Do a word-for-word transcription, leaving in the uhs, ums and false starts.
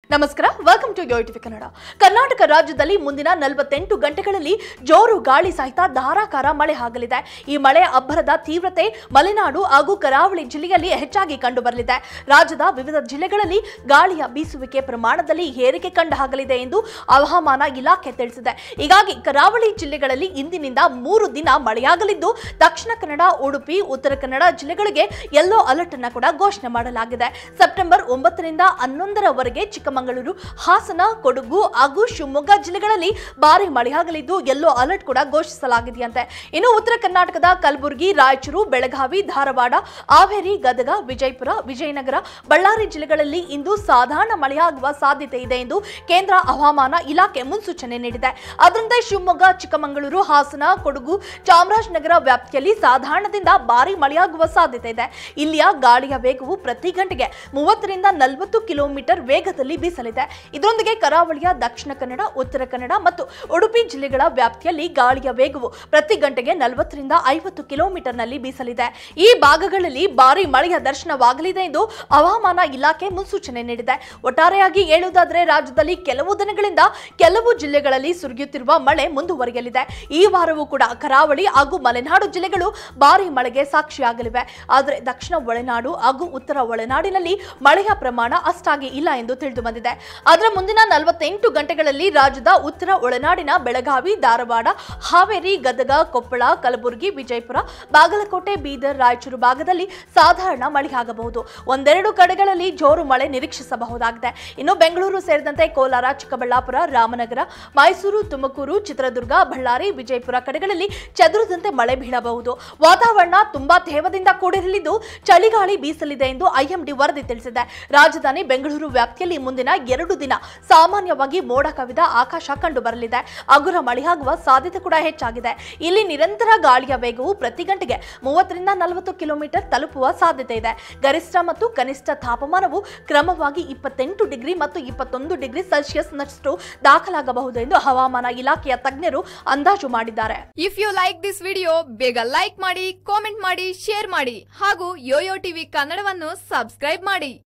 ನಮಸ್ಕಾರ, welcome to Yoyo TV Kannada. Karnataka ರಾಜ್ಯದಲ್ಲಿ ಮುಂದಿನ ನಲವತ್ತೆಂಟು ಗಂಟೆಗಳಲ್ಲಿ ಜೋರು ಗಾಳಿ ಸಹಿತ ಧಾರಾಕಾರ ಮಳೆ ಆಗಲಿದೆ. ಈ ಮಳೆ ಅಬ್ಬರದ ತೀವ್ರತೆ ಮಲೆನಾಡು ಹಾಗೂ ಕರಾವಳಿ ಜಿಲ್ಲೆಯಲ್ಲಿ ಹೆಚ್ಚಾಗಿ ಕಂಡುಬರಲಿದೆ. ರಾಜ್ಯದ ವಿವಿಧ ಜಿಲ್ಲೆಗಳಲ್ಲಿ ಗಾಳಿಯ ಬೀಸುವಿಕೆ ಪ್ರಮಾಣದಲ್ಲಿ ಏರಿಕೆ ಕಂಡುಬರಲಿದೆ ಎಂದು ಹವಾಮಾನ ಇಲಾಖೆ ತಿಳಿಸಿದೆ. ಹೀಗಾಗಿ ಕರಾವಳಿ ಜಿಲ್ಲೆಗಳಲ್ಲಿ ಇಂದಿನಿಂದ ಮೂರು ದಿನ ಮಳೆಯಾಗಲಿದ್ದು, ದಕ್ಷಿಣ ಕನ್ನಡ, ಉಡುಪಿ, ಉತ್ತರ ಕನ್ನಡ ಜಿಲ್ಲೆಗಳಿಗೆ ಯೆಲ್ಲೋ ಅಲರ್ಟ್ ಅನ್ನು ಕೂಡ ಘೋಷಣೆ ಮಾಡಲಾಗಿದೆ. ಸೆಪ್ಟೆಂಬರ್ ಒಂಬತ್ತರಿಂದ ಹನ್ನೊಂದರವರೆಗೆ ಚಿಕ್ಕಮಗಳೂರು, ಹಾಸನ, ಕೊಡಗು ಹಾಗೂ ಶಿವಮೊಗ್ಗ ಜಿಲ್ಲೆಗಳಲ್ಲಿ ಭಾರಿ ಮಳೆಯಾಗಲಿದ್ದು ಯೆಲ್ಲೋ ಅಲರ್ಟ್ ಕೂಡ ಘೋಷಿಸಲಾಗಿದೆಯಂತೆ. ಇನ್ನು ಉತ್ತರ ಕರ್ನಾಟಕದ ಕಲಬುರಗಿ, ರಾಯಚೂರು, ಬೆಳಗಾವಿ, ಧಾರವಾಡ, ಹಾವೇರಿ, ಗದಗ, ವಿಜಯಪುರ, ವಿಜಯನಗರ, ಬಳ್ಳಾರಿ ಜಿಲ್ಲೆಗಳಲ್ಲಿ ಇಂದು ಸಾಧಾರಣ ಮಳೆಯಾಗುವ ಸಾಧ್ಯತೆ ಇದೆ ಎಂದು ಕೇಂದ್ರ ಹವಾಮಾನ ಇಲಾಖೆ ಮುನ್ಸೂಚನೆ ನೀಡಿದೆ. ಅದರಂತೆ ಶಿವಮೊಗ್ಗ, ಚಿಕ್ಕಮಗಳೂರು, ಹಾಸನ, ಕೊಡಗು, ಚಾಮರಾಜನಗರ ವ್ಯಾಪ್ತಿಯಲ್ಲಿ ಸಾಧಾರಣದಿಂದ ಭಾರಿ ಮಳೆಯಾಗುವ ಸಾಧ್ಯತೆ ಇದೆ. ಇಲ್ಲಿಯ ಗಾಳಿಯ ವೇಗವು ಪ್ರತಿ ಗಂಟೆಗೆ ಮೂವತ್ತರಿಂದ ನಲವತ್ತು ಕಿಲೋಮೀಟರ್ ವೇಗದಲ್ಲಿ ಬೀಸಲಿದೆ. ಇದರೊಂದಿಗೆ ಕರಾವಳಿಯ ದಕ್ಷಿಣ ಕನ್ನಡ, ಉತ್ತರ ಕನ್ನಡ ಮತ್ತು ಉಡುಪಿ ಜಿಲ್ಲೆಗಳ ವ್ಯಾಪ್ತಿಯಲ್ಲಿ ಗಾಳಿಯ ವೇಗವು ಪ್ರತಿ ಗಂಟೆಗೆ ನಲವತ್ತರಿಂದ ಐವತ್ತು ಕಿಲೋಮೀಟರ್ ನಲ್ಲಿ ಬೀಸಲಿದೆ. ಈ ಭಾಗಗಳಲ್ಲಿ ಭಾರಿ ಮಳೆಯ ದರ್ಶನವಾಗಲಿದೆ ಎಂದು ಹವಾಮಾನ ಇಲಾಖೆ ಮುನ್ಸೂಚನೆ ನೀಡಿದೆ. ಒಟ್ಟಾರೆಯಾಗಿ ಹೇಳುವುದಾದರೆ ರಾಜ್ಯದಲ್ಲಿ ಕೆಲವು ದಿನಗಳಿಂದ ಕೆಲವು ಜಿಲ್ಲೆಗಳಲ್ಲಿ ಸುರಿಯುತ್ತಿರುವ ಮಳೆ ಮುಂದುವರಿಯಲಿದೆ. ಈ ವಾರವೂ ಕೂಡ ಕರಾವಳಿ ಹಾಗೂ ಮಲೆನಾಡು ಜಿಲ್ಲೆಗಳು ಭಾರಿ ಮಳೆಗೆ ಸಾಕ್ಷಿಯಾಗಲಿವೆ. ಆದರೆ ದಕ್ಷಿಣ ಒಳನಾಡು ಹಾಗೂ ಉತ್ತರ ಒಳನಾಡಿನಲ್ಲಿ ಮಳೆಯ ಪ್ರಮಾಣ ಅಷ್ಟಾಗಿ ಇಲ್ಲ ಎಂದು ತಿಳಿದು ಬಂದಿದೆ. ಅದರ ಮುಂದಿನ ನಲವತ್ತೆಂಟು ಗಂಟೆಗಳಲ್ಲಿ ರಾಜ್ಯದ ಉತ್ತರ ಒಳನಾಡಿನ ಬೆಳಗಾವಿ, ಧಾರವಾಡ, ಹಾವೇರಿ, ಗದಗ, ಕೊಪ್ಪಳ, ಕಲಬುರಗಿ, ವಿಜಯಪುರ, ಬಾಗಲಕೋಟೆ, ಬೀದರ್, ರಾಯಚೂರು ಭಾಗದಲ್ಲಿ ಸಾಧಾರಣ ಮಳೆಯಾಗಬಹುದು. ಒಂದೆರಡು ಕಡೆಗಳಲ್ಲಿ ಜೋರು ಮಳೆ ನಿರೀಕ್ಷಿಸಬಹುದಾಗಿದೆ. ಇನ್ನು ಬೆಂಗಳೂರು ಸೇರಿದಂತೆ ಕೋಲಾರ, ಚಿಕ್ಕಬಳ್ಳಾಪುರ, ರಾಮನಗರ, ಮೈಸೂರು, ತುಮಕೂರು, ಚಿತ್ರದುರ್ಗ, ಬಳ್ಳಾರಿ, ವಿಜಯಪುರ ಕಡೆಗಳಲ್ಲಿ ಚದುರದಂತೆ ಮಳೆ ಬೀಳಬಹುದು. ವಾತಾವರಣ ತುಂಬಾ ತೇವದಿಂದ ಕೂಡಿರಲಿದ್ದು ಚಳಿಗಾಳಿ ಬೀಸಲಿದೆ ಎಂದು ಐಎಂಡಿ ವರದಿ ತಿಳಿಸಿದೆ. ರಾಜಧಾನಿ ಬೆಂಗಳೂರು ವ್ಯಾಪ್ತಿಯಲ್ಲಿ ಮುಂದಿನ ಎರಡು ದಿನ ಸಾಮಾನ್ಯವಾಗಿ ಮೋಡ ಕವಿದ ಆಕಾಶ ಕಂಡು ಬರಲಿದೆ. ಹಗುರ ಮಳೆಯಾಗುವ ಸಾಧ್ಯತೆ ಕೂಡ ಹೆಚ್ಚಾಗಿದೆ. ಇಲ್ಲಿ ನಿರಂತರ ಗಾಳಿಯ ವೇಗವು ಪ್ರತಿ ಗಂಟೆಗೆ ಮೂವತ್ತರಿಂದ ನಲವತ್ತು ಕಿಲೋಮೀಟರ್ ತಲುಪುವ ಸಾಧ್ಯತೆ ಇದೆ. ಗರಿಷ್ಠ ಮತ್ತು ಕನಿಷ್ಠ ತಾಪಮಾನವು ಕ್ರಮವಾಗಿ ಇಪ್ಪತ್ತೆಂಟು ಡಿಗ್ರಿ ಮತ್ತು ಇಪ್ಪತ್ತೊಂದು ಡಿಗ್ರಿ ಸೆಲ್ಸಿಯಸ್ ನಷ್ಟು ದಾಖಲಾಗಬಹುದು ಎಂದು ಹವಾಮಾನ ಇಲಾಖೆಯ ತಜ್ಞರು ಅಂದಾಜು ಮಾಡಿದ್ದಾರೆ. If you like this video, ಬೇಗ ಲೈಕ್ ಮಾಡಿ, ಕಾಮೆಂಟ್ ಮಾಡಿ, ಶೇರ್ ಮಾಡಿ ಹಾಗೂ ಯೋಯೋ ಟಿವಿ ಕನ್ನಡವನ್ನು ಸಬ್ಸ್ಕ್ರೈಬ್ ಮಾಡಿ.